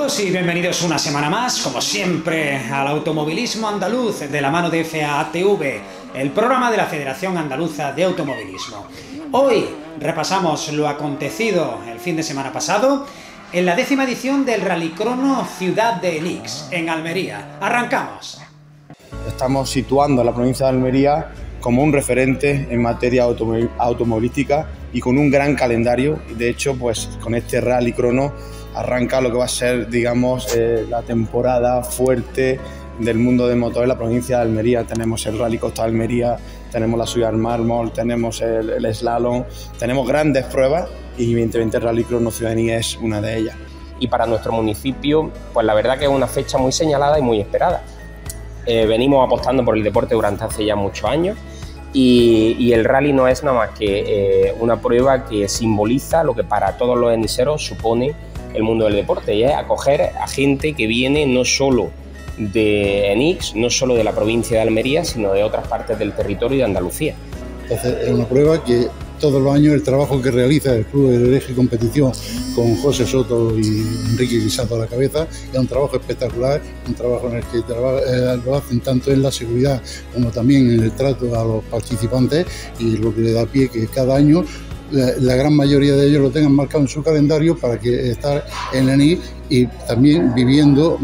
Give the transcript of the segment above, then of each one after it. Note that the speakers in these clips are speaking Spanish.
todos y bienvenidos una semana más, como siempre, al automovilismo andaluz de la mano de FATV, el programa de la Federación Andaluza de Automovilismo. Hoy repasamos lo acontecido el fin de semana pasado en la 10ª edición del Rallycrono Ciudad de Enix, en Almería. ¡Arrancamos! Estamos situando a la provincia de Almería como un referente en materia automovilística y con un gran calendario. De hecho, pues con este Rallycrono arranca lo que va a ser, digamos, la temporada fuerte del mundo del motor en la provincia de Almería. Tenemos el Rally Costa de Almería, tenemos la subida al mármol, tenemos el slalom, tenemos grandes pruebas y evidentemente el Rallycrono Ciudad de Enix es una de ellas. Y para nuestro municipio, pues la verdad que es una fecha muy señalada y muy esperada. Venimos apostando por el deporte durante hace ya muchos años y el rally no es nada más que una prueba que simboliza lo que para todos los eniseros supone el mundo del deporte, y es acoger a gente que viene no solo de Enix, no solo de la provincia de Almería, sino de otras partes del territorio de Andalucía. Entonces es una prueba que todos los años el trabajo que realiza el Club de Eje Competición con José Soto y Enrique Guisato a la cabeza es un trabajo espectacular, un trabajo en el que lo hacen tanto en la seguridad como también en el trato a los participantes, y lo que le da pie que cada año la gran mayoría de ellos lo tengan marcado en su calendario para que estar en Enix y también viviendo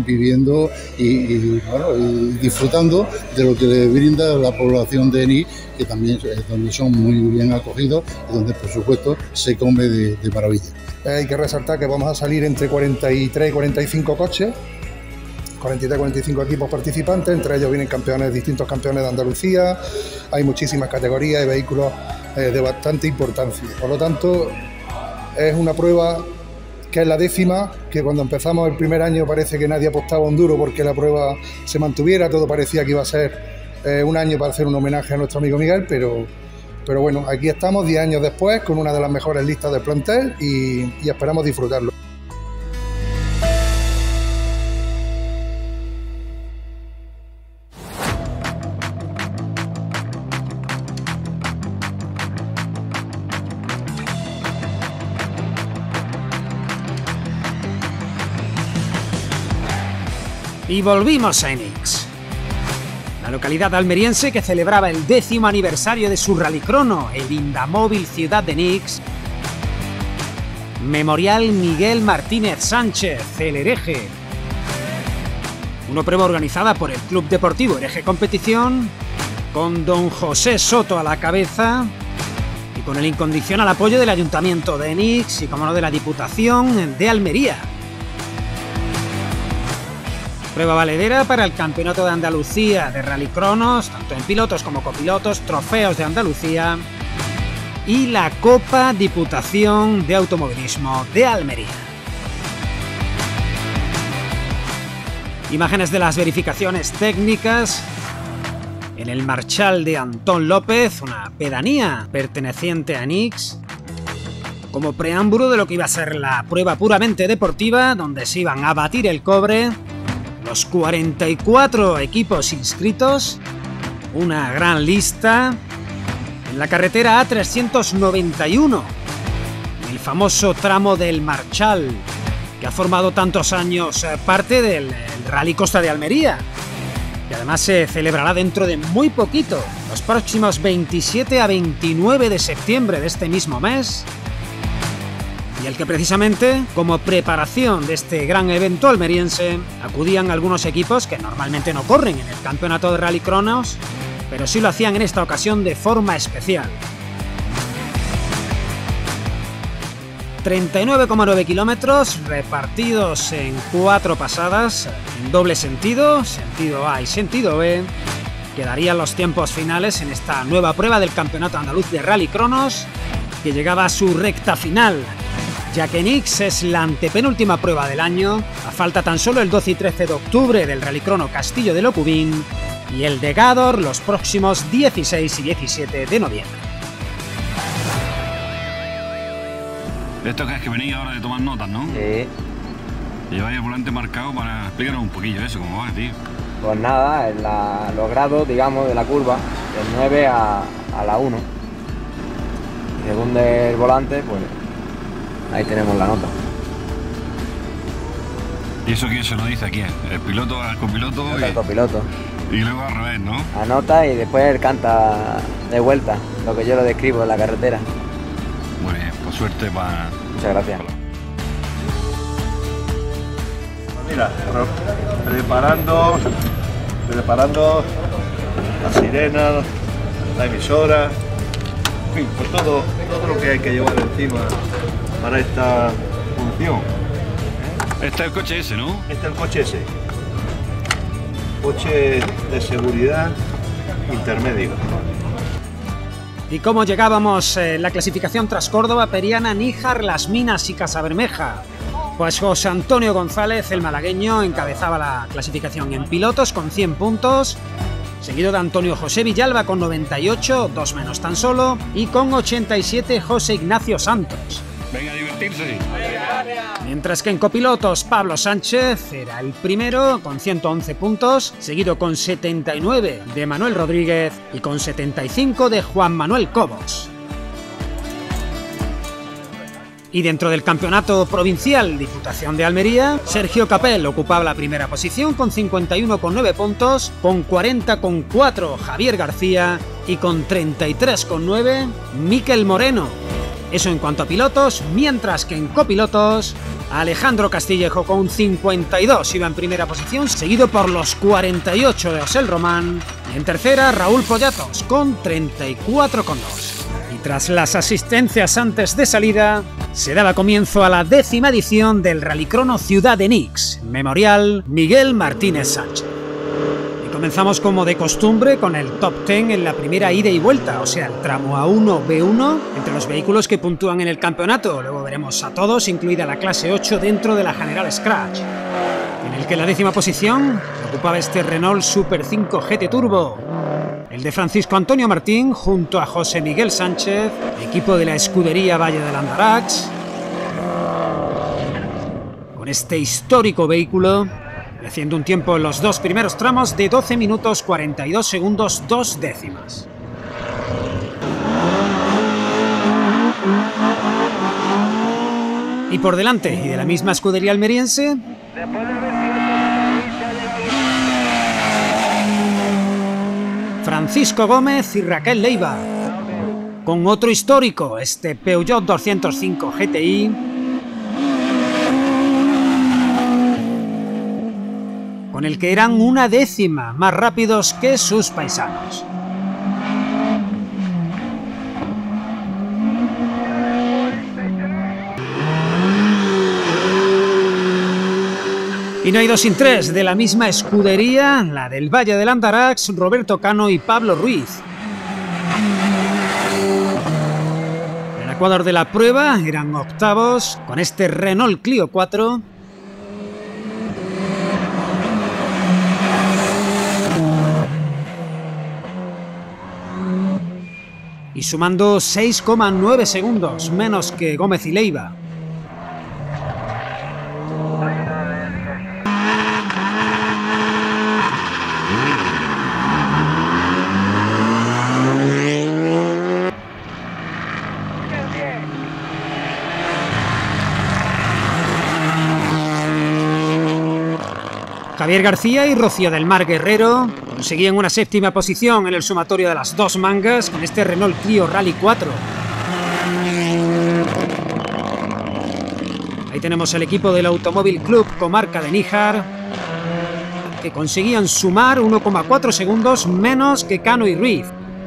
y disfrutando de lo que le brinda la población de Enix, que también es donde son muy bien acogidos y donde por supuesto se come de maravilla. Hay que resaltar que vamos a salir entre 43 y 45 coches, 43-45 equipos participantes, entre ellos vienen distintos campeones de Andalucía, hay muchísimas categorías y vehículos de bastante importancia. Por lo tanto, es una prueba que es la 10ª, que cuando empezamos el primer año parece que nadie apostaba un duro porque la prueba se mantuviera, todo parecía que iba a ser un año para hacer un homenaje a nuestro amigo Miguel, pero bueno, aquí estamos 10 años después con una de las mejores listas del plantel y esperamos disfrutarlo. Y volvimos a Enix, la localidad almeriense que celebraba el 10º aniversario de su Rallycrono, el Indamóvil Ciudad de Enix. Memorial Miguel Martínez Sánchez, el Hereje. Una prueba organizada por el Club Deportivo Hereje Competición, con don José Soto a la cabeza y con el incondicional apoyo del Ayuntamiento de Enix y, como no, de la Diputación de Almería. Prueba valedera para el Campeonato de Andalucía de Rallycronos, tanto en pilotos como copilotos, trofeos de Andalucía y la Copa Diputación de Automovilismo de Almería. Imágenes de las verificaciones técnicas en el Marchal de Antón López, una pedanía perteneciente a Enix, como preámbulo de lo que iba a ser la prueba puramente deportiva, donde se iban a batir el cobre los 44 equipos inscritos, una gran lista en la carretera A391, el famoso tramo del Marchal, que ha formado tantos años parte del Rally Costa de Almería, que además se celebrará dentro de muy poquito, los próximos 27 a 29 de septiembre de este mismo mes, y el que precisamente, como preparación de este gran evento almeriense, acudían algunos equipos que normalmente no corren en el campeonato de Rallycronos, pero sí lo hacían en esta ocasión de forma especial. 39,9 kilómetros repartidos en 4 pasadas, en doble sentido, sentido A y sentido B, que darían los tiempos finales en esta nueva prueba del Campeonato Andaluz de Rallycronos, que llegaba a su recta final, ya que Enix es la antepenúltima prueba del año, a falta tan solo el 12 y 13 de octubre del Rallycrono Castillo de Locubín y el de Gádor los próximos 16 y 17 de noviembre. Esto que es que venís ahora de tomar notas, ¿no? Sí. Lleváis el volante marcado para explicarnos un poquillo eso, cómo va, tío. Pues nada, en los grados, digamos, de la curva, del 9 a la 1. Y según el volante, pues ahí tenemos la nota. ¿Y eso quién se lo dice a quién? ¿El piloto al copiloto? El copiloto. Y luego al revés, ¿no? Anota y después él canta de vuelta, lo que yo lo describo en la carretera. Muy bien, pues suerte para... Muchas gracias. Mira, preparando la sirena, la emisora, en fin, pues todo lo que hay que llevar encima para esta función. Este es el coche ese, ¿no? Este es el coche ese. Coche de seguridad intermedio. ¿Y cómo llegábamos en la clasificación tras Córdoba, Periana, Níjar, Las Minas y Casabermeja? Pues José Antonio González, el malagueño, encabezaba la clasificación en pilotos con 100 puntos, seguido de Antonio José Villalba con 98, 2 menos tan solo, y con 87 José Ignacio Santos. Venga a divertirse. Mientras que en copilotos Pablo Sánchez era el primero con 111 puntos, seguido con 79 de Manuel Rodríguez y con 75 de Juan Manuel Cobos. Y dentro del campeonato provincial Diputación de Almería, Sergio Capel ocupaba la primera posición con 51,9 puntos, con 40,4 Javier García y con 33,9 Miquel Moreno. Eso en cuanto a pilotos, mientras que en copilotos, Alejandro Castillejo con 52 iba en primera posición, seguido por los 48 de Osel Román, y en tercera Raúl Pollatos con 34,2. Y tras las asistencias antes de salida, se daba comienzo a la 10ª edición del Rallycrono Ciudad de Nix, Memorial Miguel Martínez Sánchez. Comenzamos como de costumbre con el top 10 en la primera ida y vuelta, o sea, el tramo A1, B1, entre los vehículos que puntúan en el campeonato. Luego veremos a todos, incluida la clase 8 dentro de la General Scratch, en el que la 10ª posición ocupaba este Renault Super 5 GT Turbo, el de Francisco Antonio Martín junto a José Miguel Sánchez, equipo de la escudería Valle del Andarax, con este histórico vehículo haciendo un tiempo en los dos primeros tramos de 12 minutos 42 segundos 2 décimas. Y por delante, y de la misma escudería almeriense, Francisco Gómez y Raquel Leiva, con otro histórico, este Peugeot 205 GTI, con el que eran una décima más rápidos que sus paisanos. Y no hay dos sin tres, de la misma escudería, la del Valle del Andarax, Roberto Cano y Pablo Ruiz. En el Ecuador de la prueba eran octavos con este Renault Clio 4. Y sumando 6,9 segundos menos que Gómez y Leiva. Javier García y Rocío del Mar Guerrero conseguían una 7ª posición en el sumatorio de las dos mangas con este Renault Clio Rally 4. Ahí tenemos el equipo del Automóvil Club Comarca de Níjar, que conseguían sumar 1,4 segundos menos que Cano y Ruiz.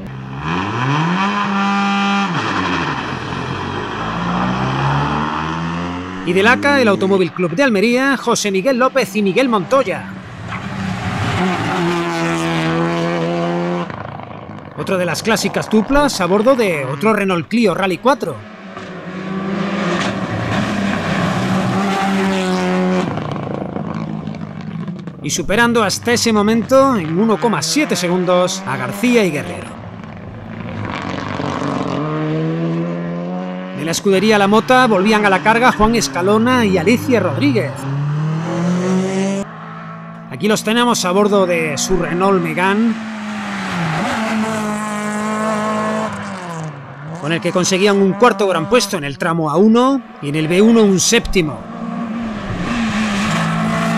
Y del ACA, el Automóvil Club de Almería, José Miguel López y Miguel Montoya. Otro de las clásicas duplas a bordo de otro Renault Clio Rally 4. Y superando hasta ese momento en 1,7 segundos a García y Guerrero. De la escudería La Mota volvían a la carga Juan Escalona y Alicia Rodríguez. Aquí los tenemos a bordo de su Renault Megane, con el que conseguían un cuarto gran puesto en el tramo A1 y en el B1 un séptimo.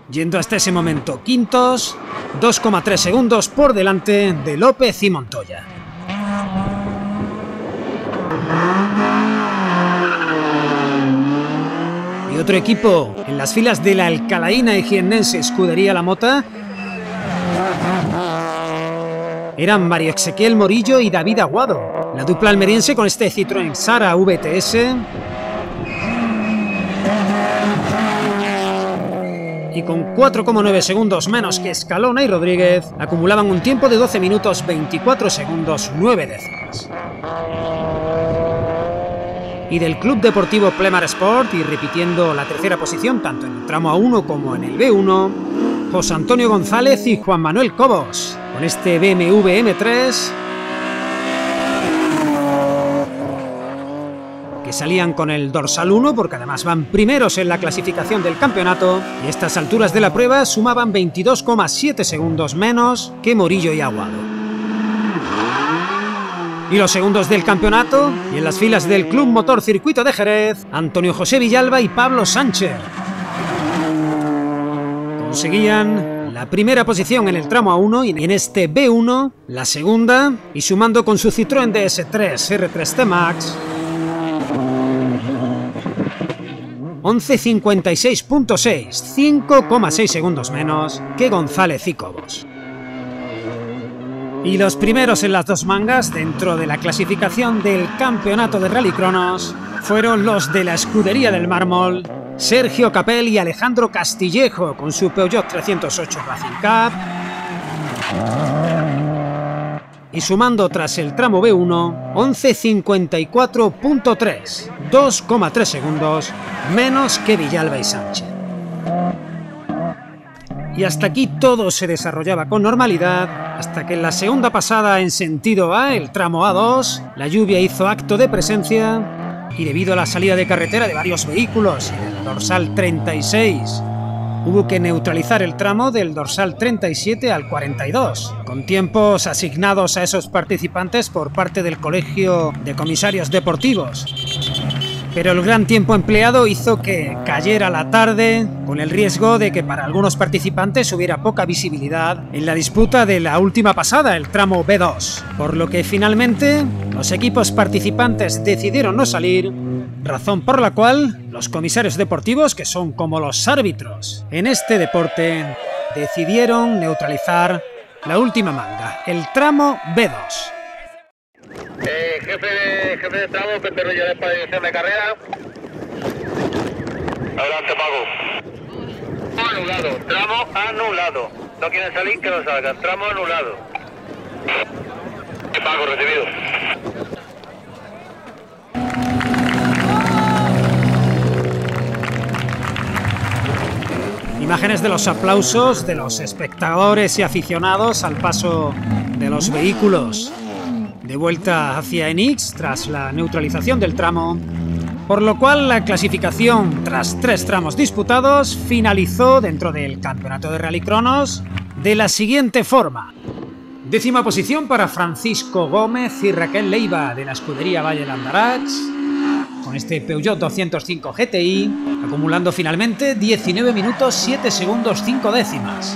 yendo hasta ese momento quintos, 2,3 segundos por delante de López y Montoya. Y otro equipo en las filas de la alcalaína y jiennense Escudería La Mota eran Mario Ezequiel Morillo y David Aguado. La dupla almeriense con este Citroën Sara VTS y con 4,9 segundos menos que Escalona y Rodríguez acumulaban un tiempo de 12 minutos 24 segundos 9 décimas. Y del Club Deportivo Plemar Sport, y repitiendo la tercera posición tanto en el tramo A1 como en el B1, José Antonio González y Juan Manuel Cobos, con este BMW M3 que salían con el dorsal 1 porque además van primeros en la clasificación del campeonato y a estas alturas de la prueba sumaban 22,7 segundos menos que Morillo y Aguado. Y los segundos del campeonato, y en las filas del Club Motor Circuito de Jerez, Antonio José Villalba y Pablo Sánchez conseguían la primera posición en el tramo A1 y en este B1 la segunda, y sumando con su Citroën DS3 R3 T-Max 11.56.6, 5,6 segundos menos que González y Cobos. Y los primeros en las dos mangas dentro de la clasificación del campeonato de rallycronos fueron los de la Escudería del Mármol, Sergio Capel y Alejandro Castillejo con su Peugeot 308 Racing Cup, y sumando tras el tramo B1 11.54.3, 2,3 segundos menos que Villalba y Sánchez. Y hasta aquí todo se desarrollaba con normalidad, hasta que en la segunda pasada en sentido A, el tramo A2, la lluvia hizo acto de presencia y debido a la salida de carretera de varios vehículos y del dorsal 36, hubo que neutralizar el tramo del dorsal 37 al 42, con tiempos asignados a esos participantes por parte del Colegio de Comisarios Deportivos. Pero el gran tiempo empleado hizo que cayera la tarde, con el riesgo de que para algunos participantes hubiera poca visibilidad en la disputa de la última pasada, el tramo B2, por lo que finalmente los equipos participantes decidieron no salir, razón por la cual los comisarios deportivos, que son como los árbitros en este deporte, decidieron neutralizar la última manga, el tramo B2. Jefe de tramo, Pepe Reyes para dirección de carrera. Adelante, Pago. Anulado, tramo anulado. No quieren salir, que no salgan. Tramo anulado. Pago, recibido. Imágenes de los aplausos de los espectadores y aficionados al paso de los vehículos de vuelta hacia Enix tras la neutralización del tramo, por lo cual la clasificación tras 3 tramos disputados finalizó dentro del campeonato de rallycronos de la siguiente forma. 10ª posición para Francisco Gómez y Raquel Leiva de la Escudería Valle de Andarax con este Peugeot 205 GTI, acumulando finalmente 19 minutos 7 segundos 5 décimas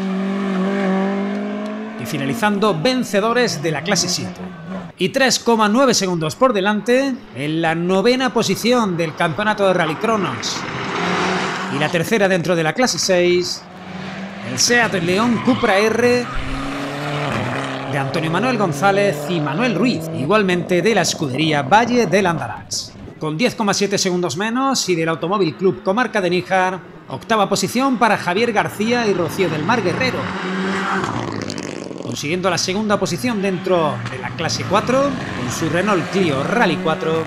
y finalizando vencedores de la clase 7. Y 3,9 segundos por delante en la 9ª posición del campeonato de rallycronos y la tercera dentro de la clase 6, el Seat León Cupra R de Antonio Manuel González y Manuel Ruiz, igualmente de la Escudería Valle del Andarax, con 10,7 segundos menos, y del Automóvil Club Comarca de Níjar, 8ª posición para Javier García y Rocío del Mar Guerrero, consiguiendo la 2ª posición dentro de la clase 4 con su Renault Clio Rally 4,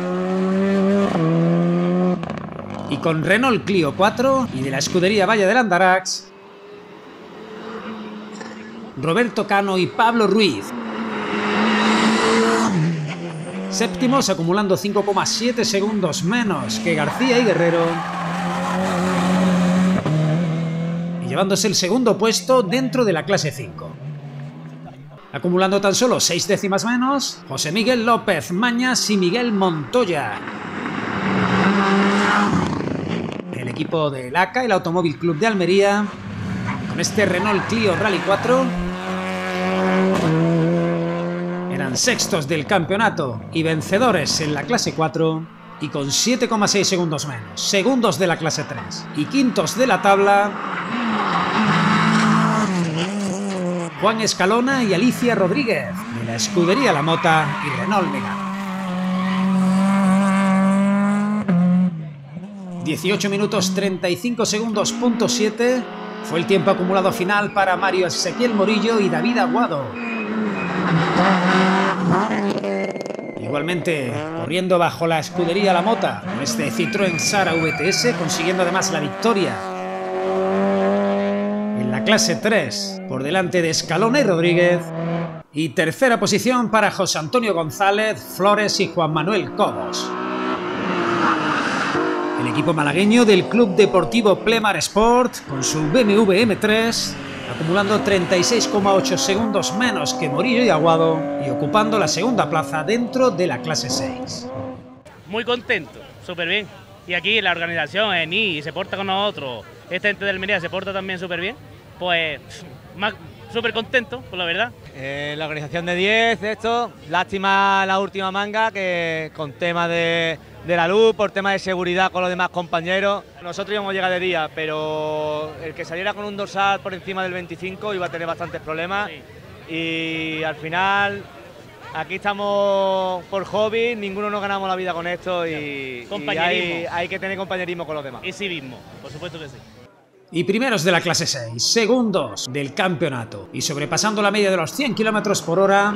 y con Renault Clio 4 y de la Escudería Valle del Andarax, Roberto Cano y Pablo Ruiz. Séptimos, acumulando 5,7 segundos menos que García y Guerrero, y llevándose el 2º puesto dentro de la clase 5. Acumulando tan solo 6 décimas menos, José Miguel López Mañas y Miguel Montoya. El equipo del ACA, el Automóvil Club de Almería, con este Renault Clio Rally 4. Eran sextos del campeonato y vencedores en la clase 4 y con 7,6 segundos menos, segundos de la clase 3 y quintos de la tabla, Juan Escalona y Alicia Rodríguez de la escudería La Mota y Renault Megane. 18 minutos 35 segundos, punto 7 fue el tiempo acumulado final para Mario Ezequiel Morillo y David Aguado. Igualmente, corriendo bajo la escudería La Mota, con este Citroën Sara VTS, consiguiendo además la victoria en la clase 3, por delante de Escalona y Rodríguez. Y tercera posición para José Antonio González, Flores y Juan Manuel Cobos. El equipo malagueño del Club Deportivo Plemar Sport, con su BMW M3, acumulando 36,8 segundos menos que Morillo y Aguado y ocupando la segunda plaza dentro de la clase 6. Muy contento, súper bien. Y aquí la organización, ENI, se porta con nosotros, esta gente de Almería se porta también súper bien, pues súper contento, por la verdad. La organización de 10, esto, lástima la última manga, que con temas de la luz, por temas de seguridad con los demás compañeros. Nosotros íbamos a llegar de día, pero el que saliera con un dorsal por encima del 25 iba a tener bastantes problemas. Sí. Y al final, aquí estamos por hobby, ninguno nos ganamos la vida con esto y hay que tener compañerismo con los demás. Y civismo, por supuesto que sí. Y primeros de la clase 6, segundos del campeonato y sobrepasando la media de los 100 km por hora,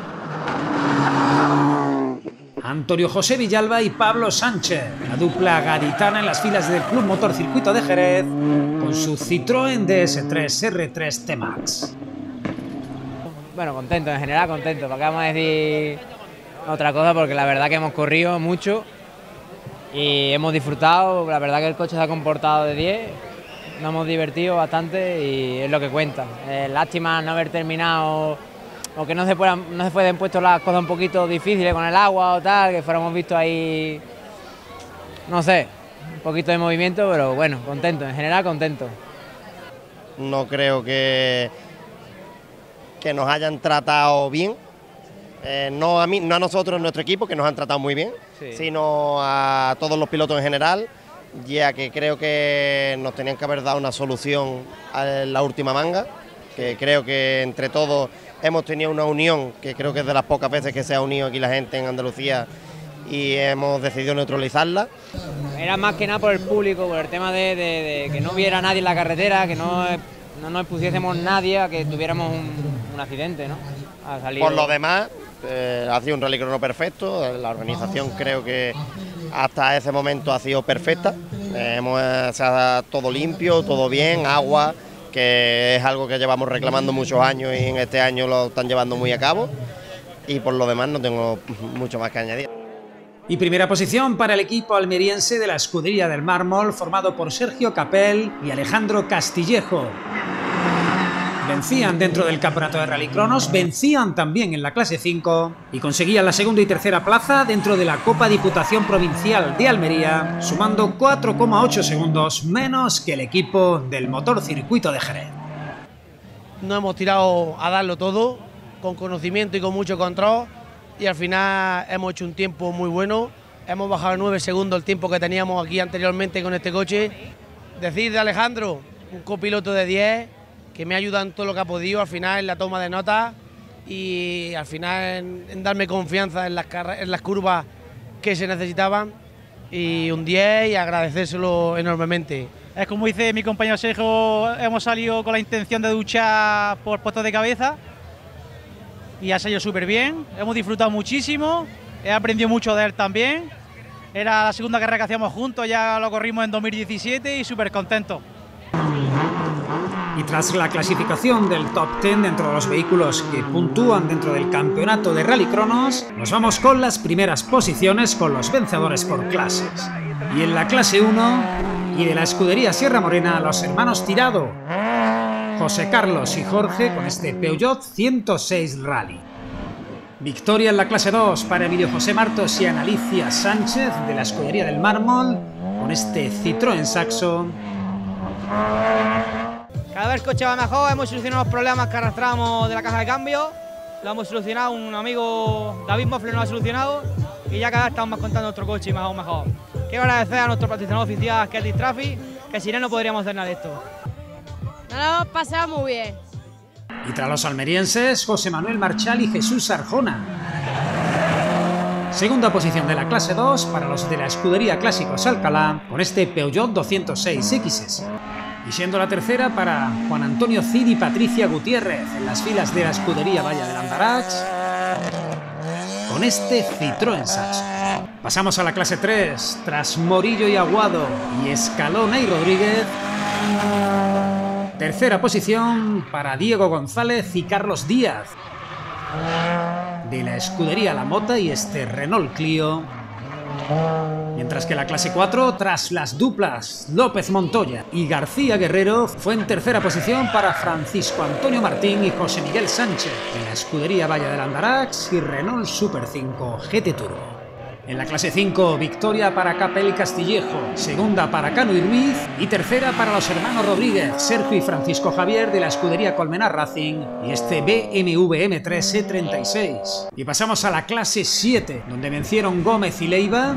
Antonio José Villalba y Pablo Sánchez, la dupla gaditana en las filas del Club Motor Circuito de Jerez, con su Citroën DS3 R3 T-Max. Bueno, contento, en general contento, ¿para qué vamos a decir otra cosa? Porque la verdad que hemos corrido mucho y hemos disfrutado, la verdad que el coche se ha comportado de 10, nos hemos divertido bastante y es lo que cuenta. Lástima no haber terminado, o que no se fueran puesto las cosas un poquito difíciles con el agua o tal, que fuéramos visto ahí, no sé, un poquito de movimiento, pero bueno, contento, en general contento. No creo que nos hayan tratado bien, no a nosotros, en nuestro equipo, que nos han tratado muy bien, sí, sino a todos los pilotos en general, ya que creo que nos tenían que haber dado una solución a la última manga, que creo que entre todos hemos tenido una unión, que creo que es de las pocas veces que se ha unido aquí la gente en Andalucía y hemos decidido neutralizarla. Era más que nada por el público, por el tema de que no hubiera nadie en la carretera, que no nos expusiésemos nadie a que tuviéramos un accidente, ¿no? Por lo demás, ha sido un rallycrono perfecto, la organización creo que hasta ese momento ha sido perfecta, se ha todo limpio, todo bien, agua, que es algo que llevamos reclamando muchos años y en este año lo están llevando muy a cabo, y por lo demás no tengo mucho más que añadir. Y primera posición para el equipo almeriense de la escudería del Mármol, formado por Sergio Capel y Alejandro Castillejo. Vencían dentro del campeonato de rallycronos, vencían también en la clase 5 y conseguían la segunda y tercera plaza dentro de la Copa Diputación Provincial de Almería, sumando 4,8 segundos menos que el equipo del Motor Circuito de Jerez. Nos hemos tirado a darlo todo, con conocimiento y con mucho control, y al final hemos hecho un tiempo muy bueno, hemos bajado 9 segundos el tiempo que teníamos aquí anteriormente con este coche. Decir de Alejandro, un copiloto de 10, que me ha ayudado en todo lo que ha podido, al final en la toma de notas y al final en darme confianza en las curvas que se necesitaban, y un 10 y agradecérselo enormemente. Es como dice mi compañero Sergio, hemos salido con la intención de duchar por puestos de cabeza y ha salido súper bien, hemos disfrutado muchísimo, he aprendido mucho de él también, era la segunda carrera que hacíamos juntos, ya lo corrimos en 2017 y súper contento. Y tras la clasificación del top 10 dentro de los vehículos que puntúan dentro del campeonato de rallycronos, nos vamos con las primeras posiciones con los vencedores por clases. Y en la clase 1, y de la escudería Sierra Morena, los hermanos Tirado, José Carlos y Jorge, con este Peugeot 106 Rally. Victoria en la clase 2 para Emilio José Martos y Ana Alicia Sánchez, de la escudería del Mármol, con este Citroën Saxo. Cada vez el coche va mejor, hemos solucionado los problemas que arrastramos de la caja de cambio, lo hemos solucionado, un amigo David Mofle nos ha solucionado y ya cada vez estamos más contando nuestro coche y mejor. Quiero agradecer a nuestro patrocinador oficial, que es Distraffic, que sin él no podríamos hacer nada de esto. Nos lo hemos pasado muy bien. Y tras los almerienses, José Manuel Marchal y Jesús Arjona. Segunda posición de la clase 2 para los de la escudería Clásicos Alcalá con este Peugeot 206XS. Y siendo la tercera para Juan Antonio Cid y Patricia Gutiérrez en las filas de la escudería Valle del Andarax con este Citroën Saxo. Pasamos a la clase 3 tras Morillo y Aguado y Escalona y Rodríguez. Tercera posición para Diego González y Carlos Díaz de la escudería La Mota y este Renault Clio. Mientras que la clase 4, tras las duplas López Montoya y García Guerrero, fue en tercera posición para Francisco Antonio Martín y José Miguel Sánchez de la escudería Valle del Andarax y Renault Super 5 GT Turbo. En la clase 5, victoria para Capel y Castillejo, segunda para Cano y Ruiz y tercera para los hermanos Rodríguez, Sergio y Francisco Javier de la escudería Colmenar Racing y este BMW M3 E36. Y pasamos a la clase 7, donde vencieron Gómez y Leiva,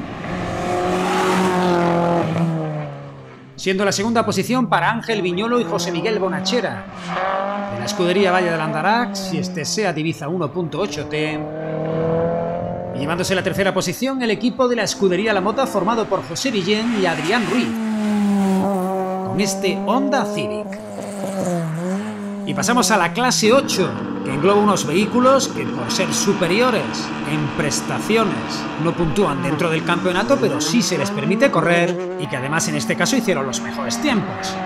siendo la segunda posición para Ángel Viñolo y José Miguel Bonachera de la escudería Valle del Andarax y este Seat Ibiza 1.8T. Y llevándose la tercera posición el equipo de la escudería La Mota formado por José Villén y Adrián Ruiz con este Honda Civic. Y pasamos a la clase 8, que engloba unos vehículos que por ser superiores en prestaciones no puntúan dentro del campeonato, pero sí se les permite correr y que además en este caso hicieron los mejores tiempos.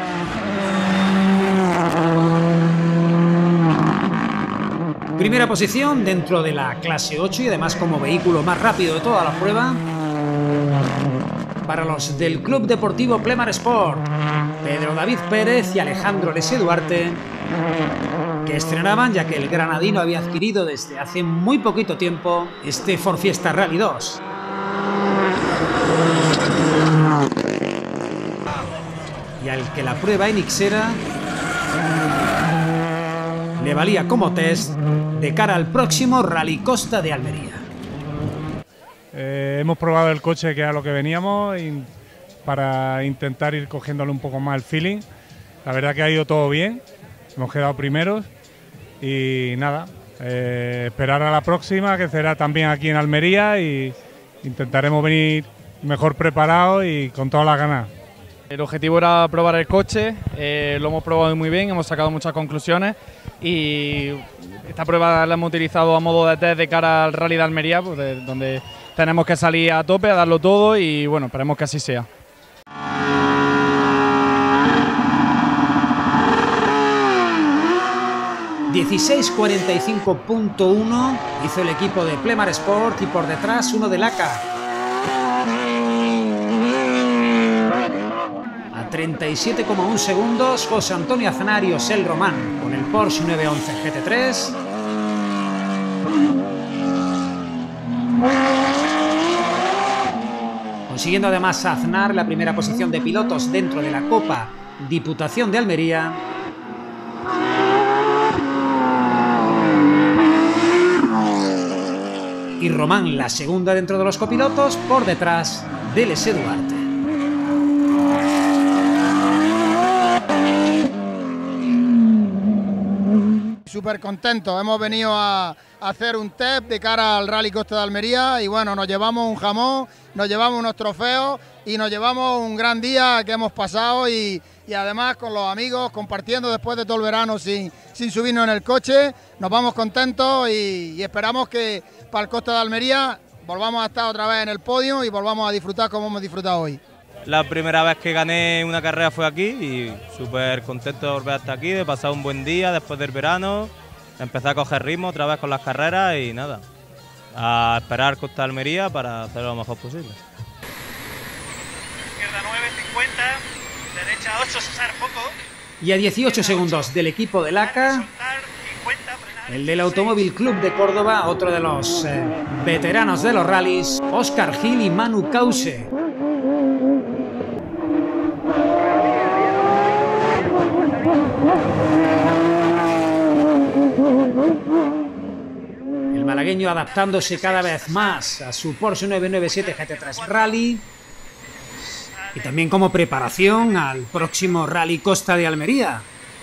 Primera posición dentro de la clase 8 y además como vehículo más rápido de toda la prueba para los del Club Deportivo Plemar Sport, Pedro David Pérez y Alejandro Lese Duarte, que estrenaban ya que el granadino había adquirido desde hace muy poquito tiempo este Ford Fiesta Rally 2. Y al que la prueba en Ixera le valía como test de cara al próximo Rally Costa de Almería. Hemos probado el coche, que era lo que veníamos, para intentar ir cogiéndole un poco más el feeling. La verdad que ha ido todo bien, hemos quedado primeros y nada, esperar a la próxima, que será también aquí en Almería, y intentaremos venir mejor preparados y con todas las ganas. El objetivo era probar el coche, lo hemos probado muy bien, hemos sacado muchas conclusiones y esta prueba la hemos utilizado a modo de test de cara al Rally de Almería, pues donde tenemos que salir a tope, a darlo todo y bueno, esperemos que así sea. ...16:45.1 hizo el equipo de Plemar Sport y por detrás uno de Laca. A 37,1 segundos José Antonio Aznar y Osel Román con el Porsche 911 GT3. Consiguiendo además a Aznar la primera posición de pilotos dentro de la Copa Diputación de Almería. Y Román la segunda dentro de los copilotos por detrás de Lese Duarte. Súper contentos, hemos venido a hacer un test de cara al Rally Costa de Almería y bueno, nos llevamos un jamón, nos llevamos unos trofeos y nos llevamos un gran día que hemos pasado y además con los amigos compartiendo después de todo el verano sin subirnos en el coche. Nos vamos contentos y esperamos que para el Costa de Almería volvamos a estar otra vez en el podio y volvamos a disfrutar como hemos disfrutado hoy. La primera vez que gané una carrera fue aquí y súper contento de volver hasta aquí, de pasar un buen día después del verano, empezar a coger ritmo otra vez con las carreras y nada, a esperar Costa de Almería para hacerlo lo mejor posible. Izquierda 9, 50, derecha 8, César poco. Y a 18 segundos del equipo de Laca, el del Automóvil Club de Córdoba, otro de los veteranos de los rallies, Óscar Gil y Manu Cause. El malagueño adaptándose cada vez más a su Porsche 997 GT3 Rally y también como preparación al próximo Rally Costa de Almería.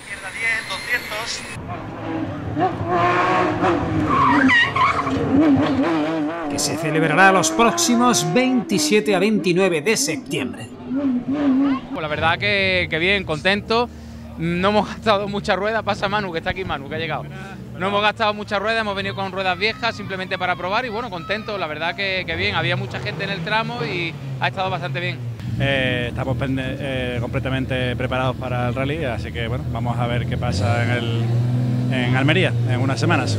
Que se celebrará los próximos 27 a 29 de septiembre. Pues la verdad que bien, contento. No hemos gastado muchas ruedas. Pasa Manu, que está aquí Manu, que ha llegado. No hemos gastado muchas ruedas, hemos venido con ruedas viejas simplemente para probar y bueno, contento. La verdad que bien, había mucha gente en el tramo y ha estado bastante bien. Estamos completamente preparados para el rally, así que bueno, vamos a ver qué pasa en Almería en unas semanas.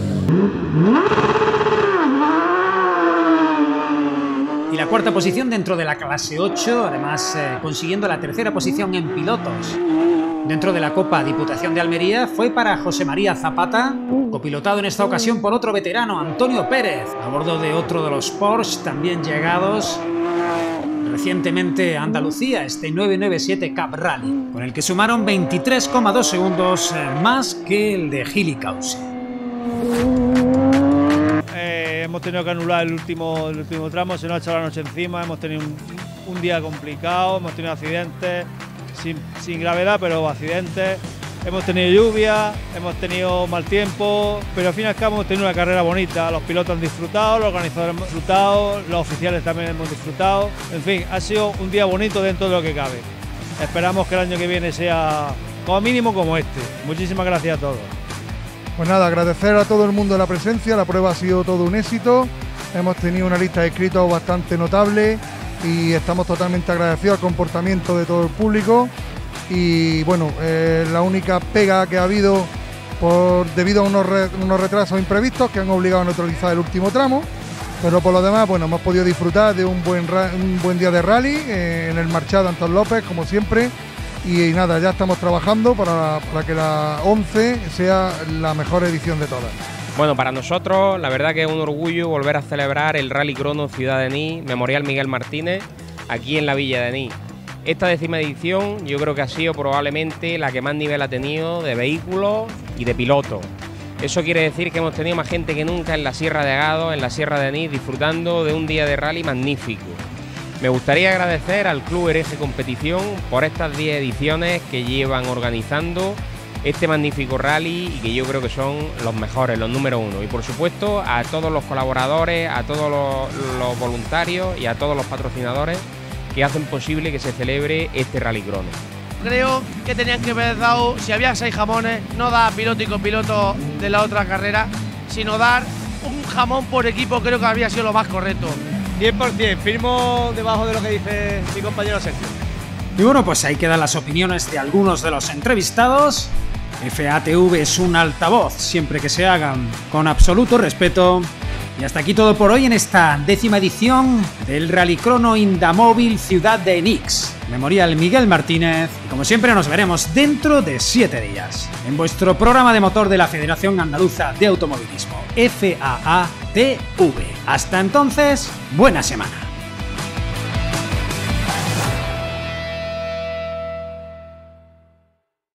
Y la cuarta posición dentro de la clase 8, además consiguiendo la tercera posición en pilotos dentro de la Copa Diputación de Almería, fue para José María Zapata, copilotado en esta ocasión por otro veterano, Antonio Pérez, a bordo de otro de los Porsche también llegados recientemente a Andalucía, este 997 Cup Rally, con el que sumaron 23,2 segundos más que el de Gili Cause. Hemos tenido que anular el último tramo, se nos ha echado la noche encima, hemos tenido un día complicado, hemos tenido accidentes, sin gravedad, pero accidentes, hemos tenido lluvia, hemos tenido mal tiempo, pero al fin y al cabo hemos tenido una carrera bonita, los pilotos han disfrutado, los organizadores han disfrutado, los oficiales también hemos disfrutado, en fin, ha sido un día bonito dentro de lo que cabe. Esperamos que el año que viene sea como mínimo como este. Muchísimas gracias a todos. Pues nada, agradecer a todo el mundo la presencia, la prueba ha sido todo un éxito, hemos tenido una lista de inscritos bastante notable y estamos totalmente agradecidos al comportamiento de todo el público y bueno, la única pega que ha habido debido a unos retrasos imprevistos que han obligado a neutralizar el último tramo, pero por lo demás, bueno, hemos podido disfrutar de un buen día de rally en el Marchal de Antón López, como siempre. Y nada, ya estamos trabajando para que la 11 sea la mejor edición de todas. Bueno, para nosotros la verdad que es un orgullo volver a celebrar el Rally Crono Ciudad de Enís, Memorial Miguel Martínez, aquí en la Villa de Enís. Esta 10ª edición yo creo que ha sido probablemente la que más nivel ha tenido de vehículos y de pilotos. Eso quiere decir que hemos tenido más gente que nunca en la Sierra de Agado, en la Sierra de Enís, disfrutando de un día de rally magnífico. Me gustaría agradecer al Club Hereje Competición por estas 10 ediciones que llevan organizando este magnífico rally y que yo creo que son los mejores, los número 1. Y por supuesto a todos los colaboradores, a todos los voluntarios y a todos los patrocinadores que hacen posible que se celebre este Rally Crono. Creo que tenían que haber dado, si había 6 jamones, no dar piloto y copiloto de la otra carrera, sino dar un jamón por equipo, creo que habría sido lo más correcto. 100%, firmo debajo de lo que dice mi compañero Sergio. Y bueno, pues ahí quedan las opiniones de algunos de los entrevistados. FATV es un altavoz, siempre que se hagan con absoluto respeto. Y hasta aquí todo por hoy en esta 10ª edición del Rally Crono Indamóvil Ciudad de Enix, Memorial Miguel Martínez. Y como siempre nos veremos dentro de 7 días en vuestro programa de motor de la Federación Andaluza de Automovilismo, FAATV. Hasta entonces, buena semana.